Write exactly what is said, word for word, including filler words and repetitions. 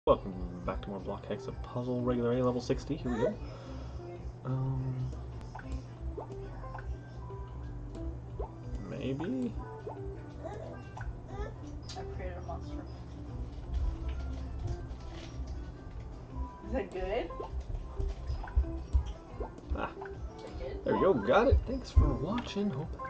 Welcome back to more Block Hexa Puzzle, regular A, level sixty. Here we go. Um, maybe? I've created a monster. Is that good? Ah, Is that good? there we go. Got it. Thanks for watching. Hope